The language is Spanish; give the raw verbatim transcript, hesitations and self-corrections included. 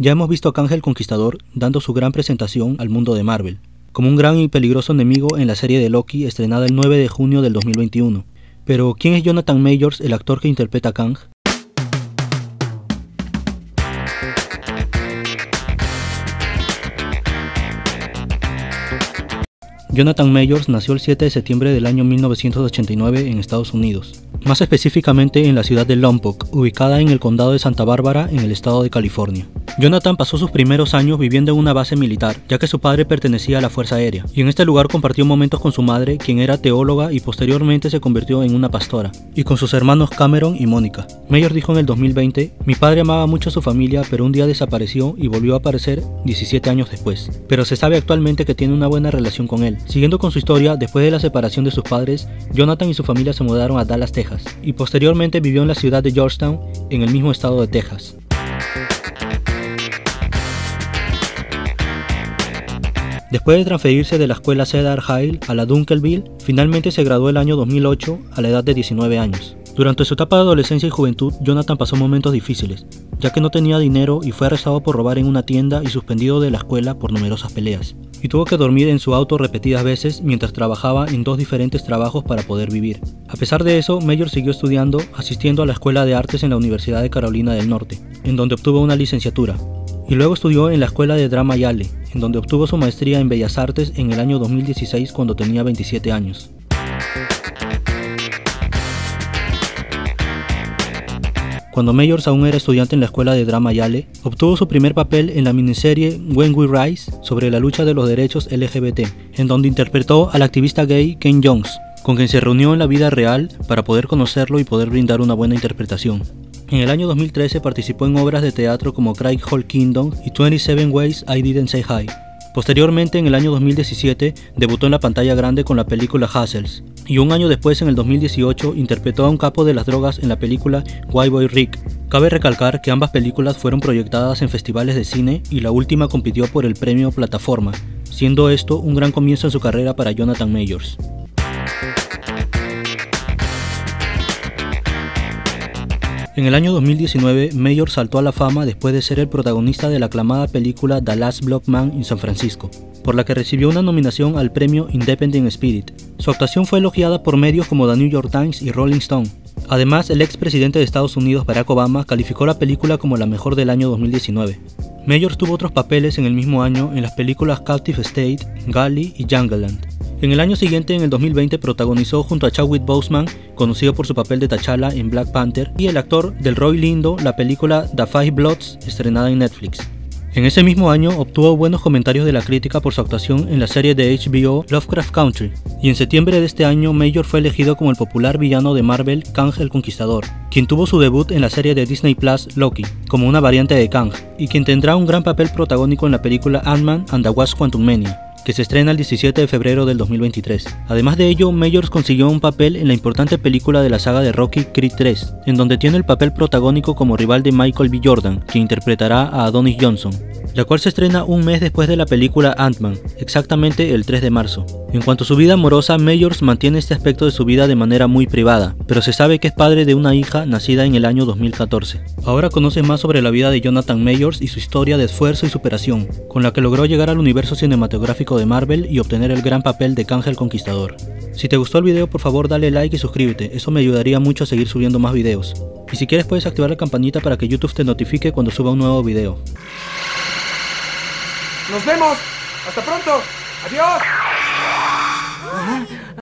Ya hemos visto a Kang el Conquistador dando su gran presentación al mundo de Marvel, como un gran y peligroso enemigo en la serie de Loki estrenada el nueve de junio del dos mil veintiuno. Pero, ¿quién es Jonathan Majors, el actor que interpreta a Kang? Jonathan Majors nació el siete de septiembre del año mil novecientos ochenta y nueve en Estados Unidos, más específicamente en la ciudad de Lompoc, ubicada en el condado de Santa Bárbara en el estado de California. Jonathan pasó sus primeros años viviendo en una base militar, ya que su padre pertenecía a la Fuerza Aérea, y en este lugar compartió momentos con su madre, quien era teóloga y posteriormente se convirtió en una pastora, y con sus hermanos Cameron y Mónica. Majors dijo en el dos mil veinte, mi padre amaba mucho a su familia, pero un día desapareció y volvió a aparecer diecisiete años después, pero se sabe actualmente que tiene una buena relación con él. Siguiendo con su historia, después de la separación de sus padres, Jonathan y su familia se mudaron a Dallas, Texas, y posteriormente vivió en la ciudad de Georgetown, en el mismo estado de Texas. Después de transferirse de la escuela Cedar Hill a la Dunkelville, finalmente se graduó el año dos mil ocho a la edad de diecinueve años. Durante su etapa de adolescencia y juventud, Jonathan pasó momentos difíciles, ya que no tenía dinero y fue arrestado por robar en una tienda y suspendido de la escuela por numerosas peleas. Y tuvo que dormir en su auto repetidas veces mientras trabajaba en dos diferentes trabajos para poder vivir. A pesar de eso, Majors siguió estudiando, asistiendo a la Escuela de Artes en la Universidad de Carolina del Norte, en donde obtuvo una licenciatura. Y luego estudió en la Escuela de Drama Yale, en donde obtuvo su maestría en Bellas Artes en el año dos mil dieciséis cuando tenía veintisiete años. Cuando Majors aún era estudiante en la escuela de drama Yale, obtuvo su primer papel en la miniserie When We Rise sobre la lucha de los derechos L G B T, en donde interpretó al activista gay Ken Jones, con quien se reunió en la vida real para poder conocerlo y poder brindar una buena interpretación. En el año dos mil trece participó en obras de teatro como Craig Hall Kingdom y twenty-seven Ways I Didn't Say Hi. Posteriormente, en el año dos mil diecisiete, debutó en la pantalla grande con la película Hustles, y un año después, en el dos mil dieciocho, interpretó a un capo de las drogas en la película White Boy Rick. Cabe recalcar que ambas películas fueron proyectadas en festivales de cine y la última compitió por el premio Plataforma, siendo esto un gran comienzo en su carrera para Jonathan Majors. En el año dos mil diecinueve, Majors saltó a la fama después de ser el protagonista de la aclamada película The Last Black Man in San Francisco, por la que recibió una nominación al premio Independent Spirit. Su actuación fue elogiada por medios como The New York Times y Rolling Stone. Además, el expresidente de Estados Unidos, Barack Obama, calificó la película como la mejor del año dos mil diecinueve. Majors tuvo otros papeles en el mismo año en las películas Captive State, Gully y Jungleland. En el año siguiente, en el dos mil veinte, protagonizó junto a Chadwick Boseman, conocido por su papel de T'Challa en Black Panther, y el actor Delroy Lindo, la película The Five Bloods, estrenada en Netflix. En ese mismo año obtuvo buenos comentarios de la crítica por su actuación en la serie de H B O Lovecraft Country, y en septiembre de este año Majors fue elegido como el popular villano de Marvel Kang el Conquistador, quien tuvo su debut en la serie de Disney Plus Loki, como una variante de Kang, y quien tendrá un gran papel protagónico en la película Ant-Man and the Wasp: Quantumania, que se estrena el diecisiete de febrero del dos mil veintitrés. Además de ello, Majors consiguió un papel en la importante película de la saga de Rocky, Creed tres, en donde tiene el papel protagónico como rival de Michael B. Jordan, quien interpretará a Adonis Johnson, la cual se estrena un mes después de la película Ant-Man, exactamente el tres de marzo. En cuanto a su vida amorosa, Majors mantiene este aspecto de su vida de manera muy privada, pero se sabe que es padre de una hija nacida en el año dos mil catorce. Ahora conoces más sobre la vida de Jonathan Majors y su historia de esfuerzo y superación, con la que logró llegar al universo cinematográfico de Marvel y obtener el gran papel de Kang el Conquistador. Si te gustó el video, por favor dale like y suscríbete, eso me ayudaría mucho a seguir subiendo más videos. Y si quieres puedes activar la campanita para que YouTube te notifique cuando suba un nuevo video. ¡Nos vemos! ¡Hasta pronto! ¡Adiós!